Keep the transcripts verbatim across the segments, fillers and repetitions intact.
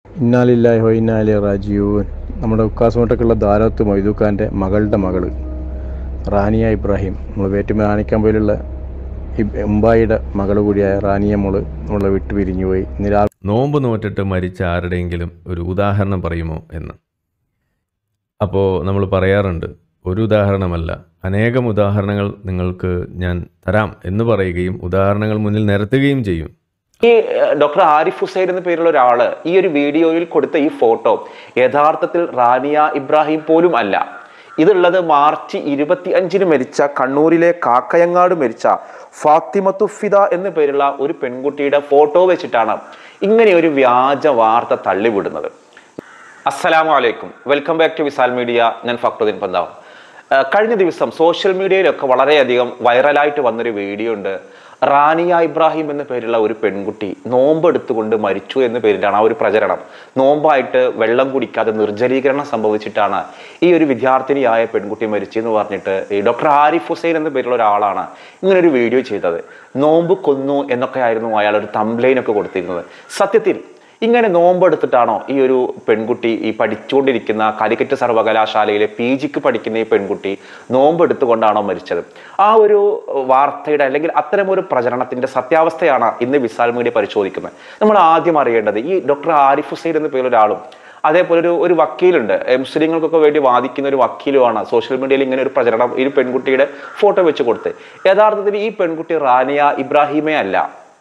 ഇന്നാലില്ലാഹി വ ഇന്നാ ഇലൈഹി റാജിഊൻ. നമ്മുടെ ഉക്കാസുമോട്ടൊക്കെയുള്ള ദാരത്ത് മൊയ്തുഖാൻ്റെ മകളുടെ മകൾ റാനിയ ഇബ്രാഹിം, നമ്മൾ വേറ്റുമാണിക്കാൻ പോലുള്ള ഉമ്പായിയുടെ മകൾ കൂടിയായ റാനിയ മോള് നമ്മളെ വിട്ടു പിരിഞ്ഞുപോയി. ഇന്ന് രാവിലെ നോമ്പ് നോറ്റിട്ട് മരിച്ച ആരുടെയെങ്കിലും ഒരു ഉദാഹരണം പറയുമോ എന്ന്. അപ്പോൾ നമ്മൾ പറയാറുണ്ട്, ഒരു ഉദാഹരണമല്ല അനേകം ഉദാഹരണങ്ങൾ നിങ്ങൾക്ക് ഞാൻ തരാം എന്ന് പറയുകയും ഉദാഹരണങ്ങൾ മുന്നിൽ നിരത്തുകയും ചെയ്യും. ഈ ഡോക്ടർ ആരിഫ് ഹുസൈൻ എന്ന പേരുള്ള ഒരാള് ഈ ഒരു വീഡിയോയിൽ കൊടുത്ത ഈ ഫോട്ടോ യഥാർത്ഥത്തിൽ റാനിയ ഇബ്രാഹിം പോലും അല്ല. ഇതുള്ളത് മാർച്ച് ഇരുപത്തി അഞ്ചിന് മരിച്ച കണ്ണൂരിലെ കാക്കയങ്ങാട് മരിച്ച ഫാത്തിമത്തു ഫിദ എന്ന പേരുള്ള ഒരു പെൺകുട്ടിയുടെ ഫോട്ടോ വെച്ചിട്ടാണ് ഇങ്ങനെ ഒരു വ്യാജ വാർത്ത തള്ളിവിടുന്നത്. അസ്സലാമു അലൈക്കും, welcome back to Visal media. ഞാൻ ഫക്രുദ്ദീൻ പന്താവ്. കഴിഞ്ഞ ദിവസം സോഷ്യൽ മീഡിയയിലൊക്കെ വളരെയധികം വൈറലായിട്ട് വന്നൊരു വീഡിയോ ഉണ്ട്. റാനിയ ഇബ്രാഹിം എന്ന പേരുള്ള ഒരു പെൺകുട്ടി നോമ്പെടുത്തുകൊണ്ട് മരിച്ചു എന്ന പേരിലാണ് ആ ഒരു പ്രചരണം. നോമ്പായിട്ട് വെള്ളം കുടിക്കാതെ നിർജ്ജലീകരണം സംഭവിച്ചിട്ടാണ് ഈ ഒരു വിദ്യാർത്ഥിനിയായ പെൺകുട്ടി മരിച്ചെന്ന് പറഞ്ഞിട്ട് ഈ ഡോക്ടർ ആരിഫ് ഹുസൈൻ എന്ന പേരുള്ള ഒരാളാണ് ഇങ്ങനൊരു വീഡിയോ ചെയ്തത്. നോമ്പ് കൊന്നു എന്നൊക്കെ ആയിരുന്നു അയാൾ ഒരു തംബ്ലൈനൊക്കെ കൊടുത്തിരുന്നത്. സത്യത്തിൽ ഇങ്ങനെ നോമ്പെടുത്തിട്ടാണോ ഈ ഒരു പെൺകുട്ടി, ഈ പഠിച്ചുകൊണ്ടിരിക്കുന്ന കാലിക്കറ്റ് സർവകലാശാലയിലെ പി ജിക്ക് പഠിക്കുന്ന ഈ പെൺകുട്ടി നോമ്പെടുത്തുകൊണ്ടാണോ മരിച്ചത്? ആ ഒരു വാർത്തയുടെ അല്ലെങ്കിൽ അത്തരം ഒരു പ്രചരണത്തിന്റെ സത്യാവസ്ഥയാണ് ഇന്ന് വിസാൽ മീഡിയ പരിശോധിക്കുന്നത്. നമ്മൾ ആദ്യം അറിയേണ്ടത്, ഈ ഡോക്ടർ ആരിഫ് ഹുസൈൻ എന്ന പേരൊരാളും അതേപോലെ ഒരു ഒരു വക്കീലുണ്ട്, മുസ്ലിങ്ങൾക്കൊക്കെ വേണ്ടി വാദിക്കുന്ന ഒരു വക്കീലുമാണ് സോഷ്യൽ മീഡിയയിൽ ഇങ്ങനെ ഒരു പ്രചരണം ഈ പെൺകുട്ടിയുടെ ഫോട്ടോ വെച്ച് കൊടുത്ത്. യഥാർത്ഥത്തിൽ ഈ പെൺകുട്ടി റാനിയ ഇബ്രാഹിമേ അല്ല.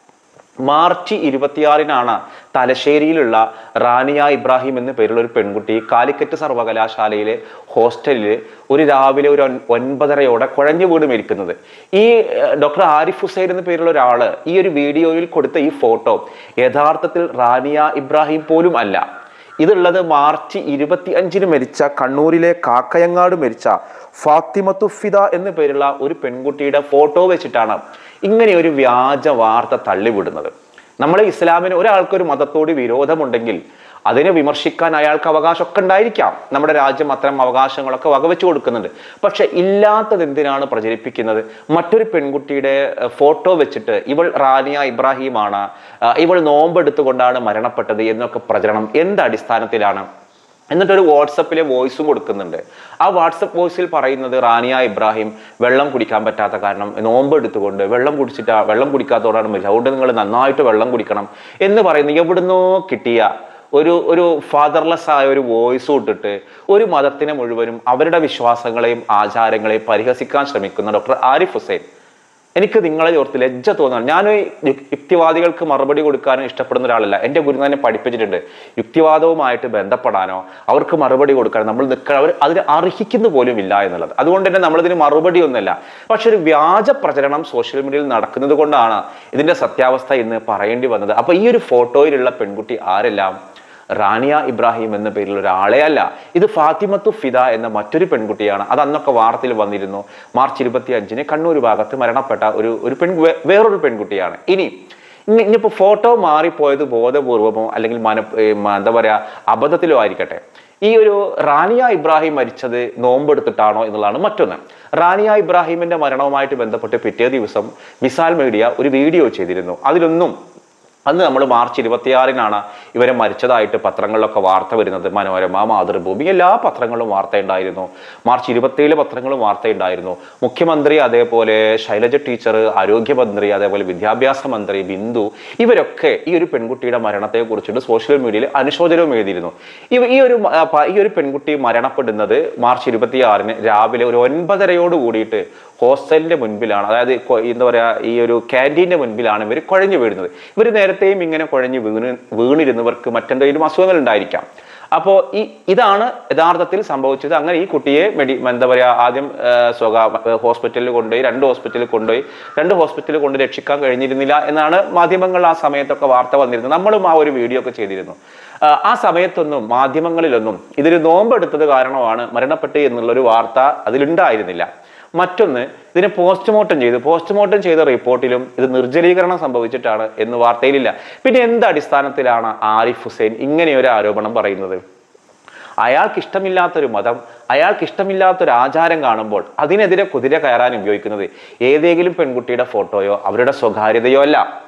മാർച്ച് ഇരുപത്തിയാറിനാണ് തലശ്ശേരിയിലുള്ള റാനിയ ഇബ്രാഹിം എന്ന പേരുള്ള ഒരു പെൺകുട്ടി കാലിക്കറ്റ് സർവകലാശാലയിലെ ഹോസ്റ്റലിൽ ഒരു രാവിലെ ഒരു ഒൻപതരയോടെ കുഴഞ്ഞു വീട് മരിക്കുന്നത്. ഈ ഡോക്ടർ ആരിഫ് ഹുസൈൻ എന്ന പേരുള്ള ഒരാള് ഈ ഒരു വീഡിയോയിൽ കൊടുത്ത ഈ ഫോട്ടോ യഥാർത്ഥത്തിൽ റാനിയ ഇബ്രാഹിം പോലും അല്ല. ഇതുള്ളത് മാർച്ച് ഇരുപത്തി അഞ്ചിന് മരിച്ച കണ്ണൂരിലെ കാക്കയങ്ങാട് മരിച്ച ഫാത്തിമത്തു ഫിദ എന്ന പേരുള്ള ഒരു പെൺകുട്ടിയുടെ ഫോട്ടോ വെച്ചിട്ടാണ് ഇങ്ങനെ ഒരു വ്യാജ വാർത്ത തള്ളിവിടുന്നത്. നമ്മളെ ഇസ്ലാമിന് ഒരാൾക്കൊരു മതത്തോട് വിരോധമുണ്ടെങ്കിൽ അതിനെ വിമർശിക്കാൻ അയാൾക്ക് അവകാശമൊക്കെ ഉണ്ടായിരിക്കാം. നമ്മുടെ രാജ്യം അത്തരം അവകാശങ്ങളൊക്കെ വകവെച്ചു കൊടുക്കുന്നുണ്ട്. പക്ഷെ ഇല്ലാത്തത് എന്തിനാണ് പ്രചരിപ്പിക്കുന്നത്? മറ്റൊരു പെൺകുട്ടിയുടെ ഫോട്ടോ വെച്ചിട്ട് ഇവൾ റാനിയ ഇബ്രാഹിമാണ്, ഇവൾ നോമ്പെടുത്തുകൊണ്ടാണ് മരണപ്പെട്ടത് എന്നൊക്കെ പ്രചരണം എന്ത് അടിസ്ഥാനത്തിലാണ്? എന്നിട്ടൊരു വാട്സപ്പിലെ വോയിസും കൊടുക്കുന്നുണ്ട്. ആ വാട്സപ്പ് വോയിസിൽ പറയുന്നത് റാനിയ ഇബ്രാഹിം വെള്ളം കുടിക്കാൻ പറ്റാത്ത കാരണം നോമ്പ് എടുത്തുകൊണ്ട് വെള്ളം കുടിച്ചിട്ട് വെള്ളം കുടിക്കാത്തതോടാണ് മരിച്ചത്, അതുകൊണ്ട് നിങ്ങൾ നന്നായിട്ട് വെള്ളം കുടിക്കണം എന്ന് പറയുന്നത് എവിടുന്നോ കിട്ടിയ ഒരു ഒരു ഫാദർലെസ് ആയ ഒരു വോയിസ് ഇട്ടിട്ട് ഒരു മതത്തിനെ മുഴുവനും അവരുടെ വിശ്വാസങ്ങളെയും ആചാരങ്ങളെയും പരിഹസിക്കാൻ ശ്രമിക്കുന്ന ഡോക്ടർ ആരിഫ് ഹുസൈൻ, എനിക്ക് നിങ്ങളെ ഓർത്ത് ലജ്ജ തോന്നുന്നു. ഞാൻ യുക്തിവാദികൾക്ക് മറുപടി കൊടുക്കാനും ഇഷ്ടപ്പെടുന്ന ഒരാളല്ല. എൻ്റെ ഗുരുനാഥനെ പഠിപ്പിച്ചിട്ടുണ്ട്, യുക്തിവാദവുമായിട്ട് ബന്ധപ്പെടാനോ അവർക്ക് മറുപടി കൊടുക്കാനോ നമ്മൾ നിൽക്കാൻ അവർ അതിന് അർഹിക്കുന്നു പോലും ഇല്ല എന്നുള്ളത്. അതുകൊണ്ട് തന്നെ നമ്മളിതിന് മറുപടി ഒന്നുമില്ല. പക്ഷെ ഒരു വ്യാജ പ്രചരണം സോഷ്യൽ മീഡിയയിൽ നടക്കുന്നത് കൊണ്ടാണ് ഇതിൻ്റെ സത്യാവസ്ഥ ഇന്ന് പറയേണ്ടി വന്നത്. അപ്പൊ ഈ ഒരു ഫോട്ടോയിലുള്ള പെൺകുട്ടി ആരെല്ലാം? റാനിയ ഇബ്രാഹിം എന്ന പേരിൽ ഒരാളെ അല്ല. ഇത് ഫാത്തിമത്തു ഫിദ എന്ന മറ്റൊരു പെൺകുട്ടിയാണ്. അത് അന്നൊക്കെ വാർത്തയിൽ വന്നിരുന്നു. മാർച്ച് ഇരുപത്തി അഞ്ചിന് കണ്ണൂർ ഭാഗത്ത് മരണപ്പെട്ട ഒരു ഒരു പെൺ വേറൊരു പെൺകുട്ടിയാണ്. ഇനി ഇനിയിപ്പോൾ ഫോട്ടോ മാറിപ്പോയത് ബോധപൂർവമോ അല്ലെങ്കിൽ മന എന്താ പറയാ അബദ്ധത്തിലോ ആയിരിക്കട്ടെ, ഈ ഒരു റാനിയ ഇബ്രാഹിം മരിച്ചത് നോമ്പെടുത്തിട്ടാണോ എന്നുള്ളതാണ് മറ്റൊന്ന്. റാനിയ ഇബ്രാഹിമിന്റെ മരണവുമായിട്ട് ബന്ധപ്പെട്ട് പിറ്റേ ദിവസം വിസാൽ മീഡിയ ഒരു വീഡിയോ ചെയ്തിരുന്നു. അതിലൊന്നും അന്ന് നമ്മൾ മാർച്ച് ഇരുപത്തിയാറിനാണ് ഇവരെ മരിച്ചതായിട്ട് പത്രങ്ങളിലൊക്കെ വാർത്ത വരുന്നത്. മനോരമ, മാതൃഭൂമി, എല്ലാ പത്രങ്ങളിലും വാർത്തയുണ്ടായിരുന്നു. മാർച്ച് ഇരുപത്തിയേഴ് പത്രങ്ങളും വാർത്തയുണ്ടായിരുന്നു. മുഖ്യമന്ത്രി, അതേപോലെ ശൈലജ ടീച്ചർ, ആരോഗ്യമന്ത്രി, അതേപോലെ വിദ്യാഭ്യാസ മന്ത്രി ബിന്ദു, ഇവരൊക്കെ ഈ ഒരു പെൺകുട്ടിയുടെ മരണത്തെ കുറിച്ചിട്ട് സോഷ്യൽ മീഡിയയിൽ അനുശോചനവും എഴുതിയിരുന്നു. ഇവ ഈ ഒരു ഈ ഒരു പെൺകുട്ടി മരണപ്പെടുന്നത് മാർച്ച് ഇരുപത്തിയാറിന് രാവിലെ ഒരു ഒൻപതരയോട് കൂടിയിട്ട് ഹോസ്റ്റലിന്റെ മുൻപിലാണ്, അതായത് എന്താ പറയാ ഈ ഒരു ക്യാൻറ്റീൻ്റെ മുൻപിലാണ് ഇവർ കുഴഞ്ഞു വീഴുന്നത്. ഇവർ നേരത്തെയും ഇങ്ങനെ കുഴഞ്ഞു വീണ് വീണിരുന്നവർക്ക് മറ്റെന്തെങ്കിലും അസുഖങ്ങൾ ഉണ്ടായിരിക്കാം. അപ്പോൾ ഈ ഇതാണ് യഥാർത്ഥത്തിൽ സംഭവിച്ചത്. അങ്ങനെ ഈ കുട്ടിയെ മെഡി എന്താ പറയുക ആദ്യം സ്വകാ ഹോസ്പിറ്റലിൽ കൊണ്ടുപോയി, രണ്ട് ഹോസ്പിറ്റലിൽ കൊണ്ടുപോയി രണ്ട് ഹോസ്പിറ്റലിൽ കൊണ്ട് രക്ഷിക്കാൻ കഴിഞ്ഞിരുന്നില്ല എന്നാണ് മാധ്യമങ്ങൾ ആ സമയത്തൊക്കെ വാർത്ത വന്നിരുന്നത്. നമ്മളും ആ ഒരു വീഡിയോ ഒക്കെ ചെയ്തിരുന്നു. ആ സമയത്തൊന്നും മാധ്യമങ്ങളിലൊന്നും ഇതൊരു നോമ്പെടുത്തത് കാരണമാണ് മരണപ്പെട്ടത് എന്നുള്ളൊരു വാർത്ത അതിലുണ്ടായിരുന്നില്ല. മറ്റൊന്ന്, ഇതിനെ പോസ്റ്റ്മോർട്ടം ചെയ്തു പോസ്റ്റ്മോർട്ടം ചെയ്ത റിപ്പോർട്ടിലും ഇത് നിർജ്ജലീകരണം സംഭവിച്ചിട്ടാണ് എന്ന് വാർത്തയിലില്ല. പിന്നെ എന്ത് അടിസ്ഥാനത്തിലാണ് ആരിഫ് ഹുസൈൻ ഇങ്ങനെയൊരു ആരോപണം പറയുന്നത്? അയാൾക്ക് ഇഷ്ടമില്ലാത്തൊരു മതം, അയാൾക്ക് ഇഷ്ടമില്ലാത്തൊരു ആചാരം കാണുമ്പോൾ അതിനെതിരെ കുതിര കയറാൻ ഉപയോഗിക്കുന്നത് ഏതെങ്കിലും പെൺകുട്ടിയുടെ ഫോട്ടോയോ അവരുടെ സ്വകാര്യതയോ അല്ല.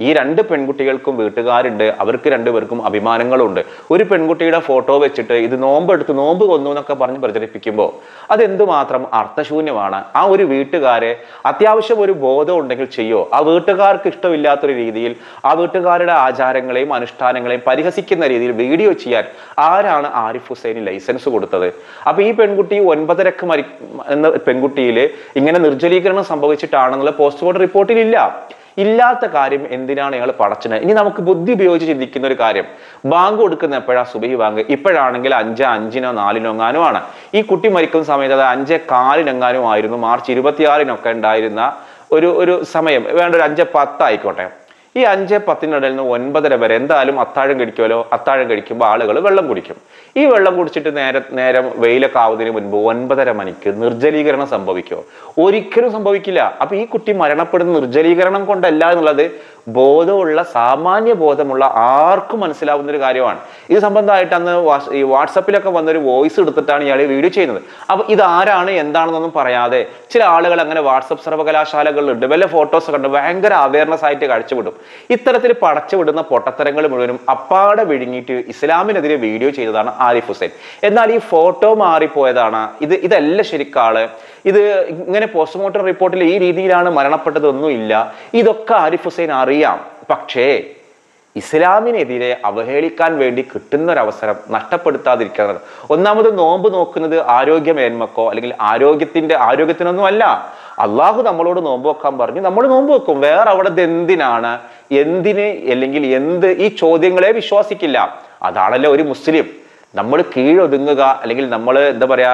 ഈ രണ്ട് പെൺകുട്ടികൾക്കും വീട്ടുകാരുണ്ട്, അവർക്ക് രണ്ടുപേർക്കും അഭിമാനങ്ങളുണ്ട്. ഒരു പെൺകുട്ടിയുടെ ഫോട്ടോ വെച്ചിട്ട് ഇത് നോമ്പ് എടുത്ത് നോമ്പ് കൊന്നു എന്നൊക്കെ പറഞ്ഞ് പ്രചരിപ്പിക്കുമ്പോൾ അതെന്തുമാത്രം അർത്ഥശൂന്യമാണ്. ആ ഒരു വീട്ടുകാരെ അത്യാവശ്യം ഒരു ബോധം ഉണ്ടെങ്കിൽ ചെയ്യോ. ആ വീട്ടുകാർക്ക് ഇഷ്ടമില്ലാത്തൊരു രീതിയിൽ ആ വീട്ടുകാരുടെ ആചാരങ്ങളെയും അനുഷ്ഠാനങ്ങളെയും പരിഹസിക്കുന്ന രീതിയിൽ വീഡിയോ ചെയ്യാൻ ആരാണ് ആരിഫ് ഹുസൈന് ലൈസൻസ് കൊടുത്തത്? അപ്പൊ ഈ പെൺകുട്ടി ഒൻപതരക്ക് മരി എന്ന പെൺകുട്ടിയില് ഇങ്ങനെ നിർജ്ജലീകരണം സംഭവിച്ചിട്ടാണെന്നുള്ള പോസ്റ്റ്മോർട്ടം റിപ്പോർട്ടിൽ ഇല്ല. ഇല്ലാത്ത കാര്യം എന്തിനാണ് ഞങ്ങൾ പടച്ചത്? ഇനി നമുക്ക് ബുദ്ധി ഉപയോഗിച്ച് ചിന്തിക്കുന്ന ഒരു കാര്യം, ബാങ്ക് കൊടുക്കുന്ന എപ്പോഴാ? സുബഹി ബാങ്ക്. ഇപ്പോഴാണെങ്കിൽ അഞ്ച് അഞ്ചിനോ നാലിനോ എങ്ങാനോ ആണ്. ഈ കുട്ടി മരിക്കുന്ന സമയത്ത് അത് അഞ്ചേ കാലിനെങ്ങാനും ആയിരുന്നു. മാർച്ച് ഇരുപത്തിയാറിനൊക്കെ ഉണ്ടായിരുന്ന ഒരു ഒരു സമയം, വേണ്ട ഒരു അഞ്ച് പത്ത് ആയിക്കോട്ടെ. ഈ അഞ്ച് പത്തിനിടയിൽ നിന്ന് ഒൻപതര വരെ എന്തായാലും അത്താഴം കഴിക്കുമല്ലോ. അത്താഴം കഴിക്കുമ്പോൾ ആളുകൾ വെള്ളം കുടിക്കും. ഈ വെള്ളം കുടിച്ചിട്ട് നേരെ നേരം വെയിലൊക്കെ ആവുന്നതിന് മുൻപ് ഒൻപതര മണിക്ക് നിർജ്ജലീകരണം സംഭവിക്കുമോ? ഒരിക്കലും സംഭവിക്കില്ല. അപ്പൊ ഈ കുട്ടി മരണപ്പെടുന്ന നിർജ്ജലീകരണം കൊണ്ടല്ല എന്നുള്ളത് ബോധമുള്ള, സാമാന്യ ബോധമുള്ള ആർക്കും മനസ്സിലാവുന്ന ഒരു കാര്യമാണ്. ഇത് സംബന്ധമായിട്ട് അന്ന് ഈ വാട്സപ്പിലൊക്കെ വന്നൊരു വോയിസ് എടുത്തിട്ടാണ് ഇയാൾ വീഡിയോ ചെയ്യുന്നത്. അപ്പൊ ഇതാരാണ് എന്താണെന്നൊന്നും പറയാതെ ചില ആളുകൾ അങ്ങനെ വാട്സപ്പ് സർവകലാശാലകളിലുണ്ട്, വല്ല ഫോട്ടോസ് കണ്ട് ഭയങ്കര അവയർനെസ് ആയിട്ട് കാഴ്ചവിടും. ഇത്തരത്തിൽ പടച്ചുവിടുന്ന പൊട്ടത്തരങ്ങൾ മുഴുവനും അപ്പാടെ വിഴുങ്ങിയിട്ട് ഇസ്ലാമിനെതിരെ വീഡിയോ ചെയ്തതാണ് ആരിഫ് ഹുസൈൻ. എന്നാൽ ഈ ഫോട്ടോ മാറിപ്പോയതാണ്. ഇത് ഇതല്ല ശരിക്കാള്. ഇത് ഇങ്ങനെ പോസ്റ്റ്മോർട്ടം റിപ്പോർട്ടിൽ ഈ രീതിയിലാണ് മരണപ്പെട്ടതൊന്നും ഇല്ല. ഇതൊക്കെ ആരിഫ് ഹുസൈൻ അറിയാം. പക്ഷേ ഇസ്ലാമിനെതിരെ അവഹേളിക്കാൻ വേണ്ടി കിട്ടുന്ന ഒരു അവസരം നഷ്ടപ്പെടുത്താതിരിക്കുന്നത്. ഒന്നാമത് നോമ്പ് നോക്കുന്നത് ആരോഗ്യ മേന്മക്കോ അല്ലെങ്കിൽ ആരോഗ്യത്തിന്റെ ആരോഗ്യത്തിനൊന്നും അല്ല. അള്ളാഹു നമ്മളോട് നോമ്പ് വെക്കാൻ പറഞ്ഞു, നമ്മൾ നോമ്പ് വെക്കും. വേറെ അവിടെ എന്തിനാണ്, എന്തിന്, അല്ലെങ്കിൽ എന്ത്, ഈ ചോദ്യങ്ങളെ വിശ്വാസിക്കില്ല. അതാണല്ലോ ഒരു മുസ്ലിം. നമ്മൾ കീഴൊതുങ്ങുക, അല്ലെങ്കിൽ നമ്മൾ എന്താ പറയാ,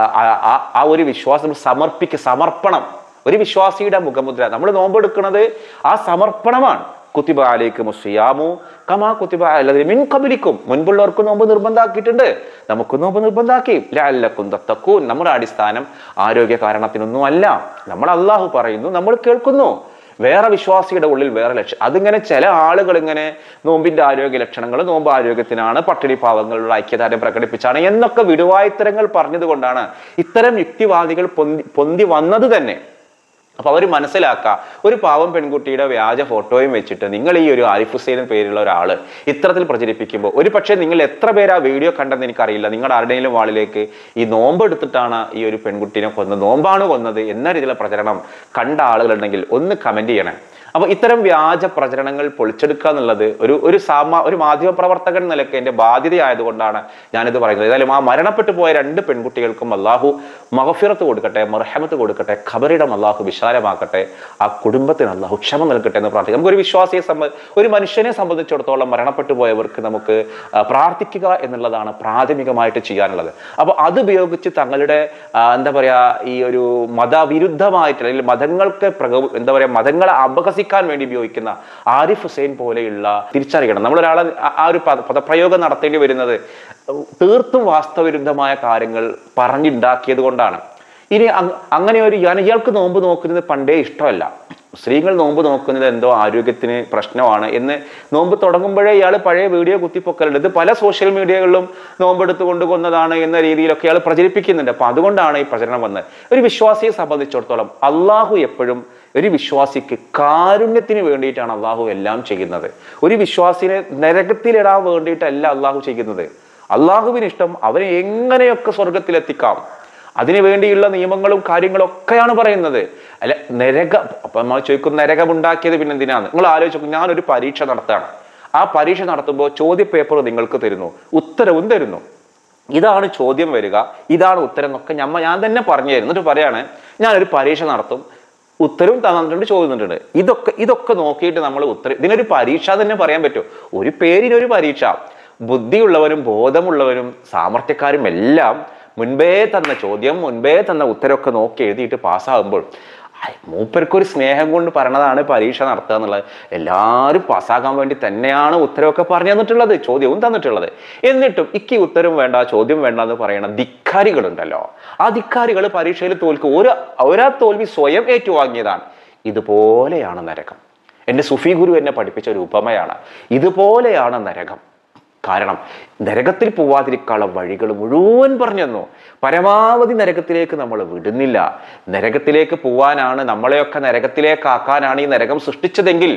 ആ ഒരു വിശ്വാസം സമർപ്പിക്കുക, സമർപ്പണം ഒരു വിശ്വാസിയുടെ മുഖമുദ്ര. നമ്മൾ നോമ്പെടുക്കുന്നത് ആ സമർപ്പണമാണ്. കുത്തിബ അലൈക്കും സിയാമു കമാ കുത്തിബ അലൈഹിം മിൻ ഖബ്ലിക്കും. മുൻപുള്ളവർക്ക് നോമ്പ് നിർബന്ധമാക്കിയിട്ടുണ്ട്, നമുക്ക് നോമ്പ് നിർബന്ധമാക്കി. ലഅല്ലക്കും തത്തഖൂൻ. നമ്മുടെ അടിസ്ഥാനം ആരോഗ്യ കാരണത്തിനൊന്നും അല്ല. നമ്മൾ അള്ളാഹു പറയുന്നു, നമ്മൾ കേൾക്കുന്നു. വേറെ വിശ്വാസിയുടെ ഉള്ളിൽ വേറെ ലക്ഷ്യം. അതിങ്ങനെ ചില ആളുകൾ ഇങ്ങനെ നോമ്പിന്റെ ആരോഗ്യ ലക്ഷണങ്ങൾ, നോമ്പ് ആരോഗ്യത്തിനാണ്, പട്ടിണി പാവങ്ങളുടെ ഐക്യദാർഢ്യം പ്രകടിപ്പിച്ചാണ് എന്നൊക്കെ വിടുവായുത്തരങ്ങൾ പറഞ്ഞത് കൊണ്ടാണ് ഇത്തരം യുക്തിവാദികൾ പൊന്തി പൊന്തി വന്നത് തന്നെ. അപ്പൊ അവർ മനസ്സിലാക്കുക, ഒരു പാവം പെൺകുട്ടിയുടെ വ്യാജ ഫോട്ടോയും വെച്ചിട്ട് നിങ്ങൾ ഈ ഒരു ആരിഫ് ഹുസൈൻ പേരുള്ള ഒരാള് ഇത്തരത്തിൽ പ്രചരിപ്പിക്കുമ്പോൾ, ഒരു പക്ഷേ നിങ്ങൾ എത്ര പേര് ആ വീഡിയോ കണ്ടെന്ന് എനിക്കറിയില്ല, നിങ്ങളുടെ ആരുടെയും വാളിലേക്ക് ഈ നോമ്പ് എടുത്തിട്ടാണ് ഈ ഒരു പെൺകുട്ടീനെ കൊന്നത്, നോമ്പാണ് കൊന്നത് എന്ന രീതിയിലുള്ള പ്രചരണം കണ്ട ആളുകളുണ്ടെങ്കിൽ ഒന്ന് കമന്റ് ചെയ്യണേ. അപ്പൊ ഇത്തരം വ്യാജ പ്രചരണങ്ങൾ പൊളിച്ചെടുക്കുക എന്നുള്ളത് ഒരു ഒരു സാമാ ഒരു മാധ്യമ പ്രവർത്തകൻ നിലയ്ക്ക് എൻ്റെ ബാധ്യതയായതുകൊണ്ടാണ് ഞാനിത് പറയുന്നത്. ഏതായാലും ആ മരണപ്പെട്ടു പോയ രണ്ട് പെൺകുട്ടികൾക്കും അള്ളാഹു മഗ്ഫിറത്ത് കൊടുക്കട്ടെ, മർഹമത്ത് കൊടുക്കട്ടെ, ഖബറിടം അള്ളാഹു വിശാലമാക്കട്ടെ, ആ കുടുംബത്തിന് അള്ളാഹു ക്ഷമ നൽകട്ടെ എന്ന് പ്രാർത്ഥിക്കാം. നമുക്ക് ഒരു വിശ്വാസിയെ സംബന്ധ ഒരു മനുഷ്യനെ സംബന്ധിച്ചിടത്തോളം മരണപ്പെട്ടു പോയവർക്ക് നമുക്ക് പ്രാർത്ഥിക്കുക എന്നുള്ളതാണ് പ്രാഥമികമായിട്ട് ചെയ്യാനുള്ളത്. അപ്പൊ അത് ഉപയോഗിച്ച് തങ്ങളുടെ എന്താ പറയാ ഈ ഒരു മതവിരുദ്ധമായിട്ട് അല്ലെങ്കിൽ മതങ്ങൾക്ക് പ്രക എന്താ പറയാ മതങ്ങളെ അപഹസിക്കാൻ വേണ്ടി ഉപയോഗിക്കുന്ന ആരിഫ് ഹുസൈൻ പോലെയുള്ള തിരിച്ചറിയണം. നമ്മളൊരാളെ ആ ഒരു പദപ്രയോഗം നടത്തേണ്ടി വരുന്നത് തീർത്തും വാസ്തവവിരുദ്ധമായ കാര്യങ്ങൾ പറഞ്ഞുണ്ടാക്കിയത് കൊണ്ടാണ്. ഇനി അങ്ങനെ ഒരു ഞാൻ ഇയാൾക്ക് നോമ്പ് നോക്കുന്നത് പണ്ടേ ഇഷ്ടമല്ല, സ്ത്രീകൾ നോമ്പ് നോക്കുന്നത് എന്തോ ആരോഗ്യത്തിന് പ്രശ്നമാണ് എന്ന് നോമ്പ് തുടങ്ങുമ്പോഴേ ഇയാൾ പഴയ വീഡിയോ കുത്തിപ്പൊക്കലുണ്ട്. ഇത് പല സോഷ്യൽ മീഡിയകളിലും നോമ്പെടുത്ത് കൊണ്ടുകൊന്നതാണ് എന്ന രീതിയിലൊക്കെ ഇയാൾ പ്രചരിപ്പിക്കുന്നുണ്ട്. അപ്പൊ അതുകൊണ്ടാണ് ഈ പ്രചരണം വന്നത്. ഒരു വിശ്വാസിയെ സംബന്ധിച്ചിടത്തോളം അള്ളാഹു എപ്പോഴും ഒരു വിശ്വാസിക്ക് കാരുണ്യത്തിന് വേണ്ടിയിട്ടാണ് അള്ളാഹു എല്ലാം ചെയ്യുന്നത്. ഒരു വിശ്വാസിനെ നരകത്തിലിടാൻ വേണ്ടിയിട്ടല്ല അള്ളാഹു ചെയ്യുന്നത്. അള്ളാഹുവിന് ഇഷ്ടം അവനെ എങ്ങനെയൊക്കെ സ്വർഗത്തിലെത്തിക്കാം, അതിനു വേണ്ടിയുള്ള നിയമങ്ങളും കാര്യങ്ങളും ഒക്കെയാണ് പറയുന്നത്. അല്ല നരക അപ്പൊ നമ്മൾ ചോദിക്കും നരകം ഉണ്ടാക്കിയത് പിന്നെ എന്തിനാണ്? നിങ്ങൾ ആലോചിച്ചു, ഞാനൊരു പരീക്ഷ നടത്താണ്. ആ പരീക്ഷ നടത്തുമ്പോൾ ചോദ്യ പേപ്പർ നിങ്ങൾക്ക് തരുന്നു, ഉത്തരവും തരുന്നു. ഇതാണ് ചോദ്യം വരിക, ഇതാണ് ഉത്തരം എന്നൊക്കെ ഞമ്മ ഞാൻ തന്നെ പറഞ്ഞു തരും. എന്നിട്ട് പറയാണ് ഞാനൊരു പരീക്ഷ നടത്തും, ഉത്തരവും തന്നിട്ടുണ്ട്, ചോദിച്ചിട്ടുണ്ട്. ഇതൊക്കെ ഇതൊക്കെ നോക്കിയിട്ട് നമ്മൾ ഉത്തരം, ഇതിനൊരു പരീക്ഷ തന്നെ പറയാൻ പറ്റുമോ? ഒരു പേരിനൊരു പരീക്ഷ. ബുദ്ധിയുള്ളവരും ബോധമുള്ളവരും സാമർത്ഥ്യക്കാരും എല്ലാം മുൻപേ തന്ന ചോദ്യം, മുൻപേ തന്ന ഉത്തരമൊക്കെ നോക്കി എഴുതിയിട്ട് പാസ്സാകുമ്പോൾ മൂപ്പർക്കൊരു സ്നേഹം കൊണ്ട് പറഞ്ഞതാണ് പരീക്ഷ നടത്തുക എന്നുള്ളത്. എല്ലാവരും പാസ്സാകാൻ വേണ്ടി തന്നെയാണ് ഉത്തരവൊക്കെ പറഞ്ഞു തന്നിട്ടുള്ളത്, ചോദ്യവും തന്നിട്ടുള്ളത്. എന്നിട്ടും ഇക്ക് ഉത്തരവും വേണ്ട, ചോദ്യം വേണ്ട എന്ന് പറയുന്ന ധിക്കാരികളുണ്ടല്ലോ. ആ ധിക്കാരികൾ പരീക്ഷയിൽ തോൽക്കും. ഒരു ഒരാ തോൽവി സ്വയം ഏറ്റുവാങ്ങിയതാണ്. ഇതുപോലെയാണ് നരകം. എൻ്റെ സുഫി ഗുരു എന്നെ പഠിപ്പിച്ച ഒരു ഉപമയാണ്. ഇതുപോലെയാണ് നരകം. കാരണം നരകത്തിൽ പോവാതിരിക്കാനുള്ള വഴികൾ മുഴുവൻ പറഞ്ഞു തന്നു. പരമാവധി നരകത്തിലേക്ക് നമ്മൾ വിടുന്നില്ല. നരകത്തിലേക്ക് പോവാനാണ്, നമ്മളെയൊക്കെ നരകത്തിലേക്കാക്കാനാണ് ഈ നരകം സൃഷ്ടിച്ചതെങ്കിൽ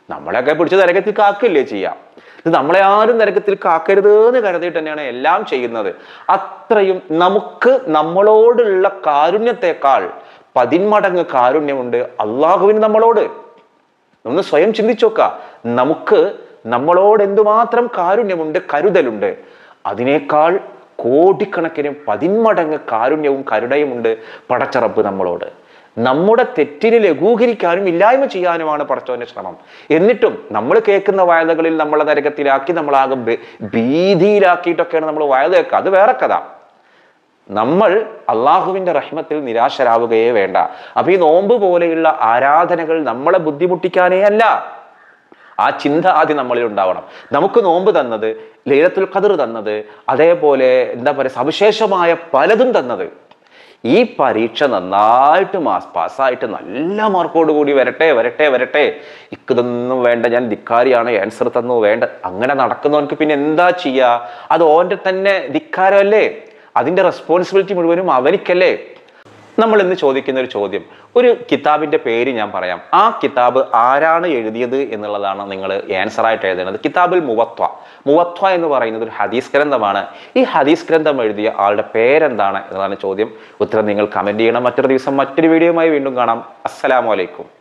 നമ്മളെയൊക്കെ പിടിച്ച് നരകത്തിൽ കാക്കില്ലേ ചെയ്യാം. ഇത് നമ്മളെ ആരും നരകത്തിൽ കാക്കരുത് എന്ന് കരുതിയിട്ട് തന്നെയാണ് എല്ലാം ചെയ്യുന്നത്. അത്രയും നമുക്ക് നമ്മളോടുള്ള കാരുണ്യത്തെക്കാൾ പതിന്മടങ്ങ് കാരുണ്യമുണ്ട് അള്ളാഹുവിന് നമ്മളോട്. ഒന്ന് സ്വയം ചിന്തിച്ചു നോക്ക, നമുക്ക് നമ്മളോട് എന്തുമാത്രം കാരുണ്യമുണ്ട്, കരുതലുണ്ട്. അതിനേക്കാൾ കോടിക്കണക്കിന് പതിന്മടങ്ങ് കാരുണ്യവും കരുണയുമുണ്ട് പടച്ചറപ്പ് നമ്മളോട്. നമ്മുടെ തെറ്റിനെ ലഘൂകരിക്കാനും ഇല്ലായ്മ ചെയ്യാനുമാണ് പടച്ചവന്റെ ശ്രമം. എന്നിട്ടും നമ്മൾ കേൾക്കുന്ന വായതകളിൽ നമ്മളെ നരകത്തിലാക്കി നമ്മളാകെ ഭീതിയിലാക്കിയിട്ടൊക്കെയാണ് നമ്മൾ വായത കേൾക്കുക. അത് വേറെ കഥ. നമ്മൾ അള്ളാഹുവിന്റെ റഹ്മത്തിൽ നിരാശരാവുകയേ വേണ്ട. അപ്പൊ ഈ നോമ്പ് പോലെയുള്ള ആരാധനകൾ നമ്മളെ ബുദ്ധിമുട്ടിക്കാനേ അല്ല, ആ ചിന്ത ആദ്യം നമ്മളിൽ ഉണ്ടാവണം. നമുക്ക് നോമ്പ് തന്നത്, ലൈലത്തുൽ ഖദർ തന്നത്, അതേപോലെ എന്താ പറയുക സവിശേഷമായ പലതും തന്നത്, ഈ പരീക്ഷ നന്നായിട്ട് മാസ് പാസ്സായിട്ട് നല്ല മാർക്കോട് കൂടി വരട്ടെ വരട്ടെ വരട്ടെ ഇതൊന്നും വേണ്ട, ഞാൻ ധിക്കാരിയാണ്, ആൻസർ തന്നു വേണ്ട, അങ്ങനെ നടക്കുന്നവർക്ക് പിന്നെ എന്താ ചെയ്യുക? അത് ഓൻ്റെ തന്നെ ധിക്കാരമല്ലേ? അതിൻ്റെ റെസ്പോൺസിബിലിറ്റി മുഴുവനും അവനിക്കല്ലേ? നമ്മൾ ഇന്ന് ചോദിക്കുന്ന ഒരു ചോദ്യം, ഒരു കിതാബിന്റെ പേര് ഞാൻ പറയാം, ആ കിതാബ് ആരാണ് എഴുതിയത് എന്നുള്ളതാണ് നിങ്ങൾ ആൻസർ ആയിട്ട് എഴുതേണ്ടത്. കിതാബുൽ മുവത്വ. മുവത്വ എന്ന് പറയുന്നത് ഒരു ഹദീസ് ഗ്രന്ഥമാണ്. ഈ ഹദീസ് ഗ്രന്ഥം എഴുതിയ ആളുടെ പേരെന്താണ് എന്നതാണ് ചോദ്യം. ഉത്തരം നിങ്ങൾ കമന്റ് ചെയ്യണം. മറ്റൊരു ദിവസം മറ്റൊരു വീഡിയോയുമായി വീണ്ടും കാണാം. അസ്സലാമു അലൈക്കും.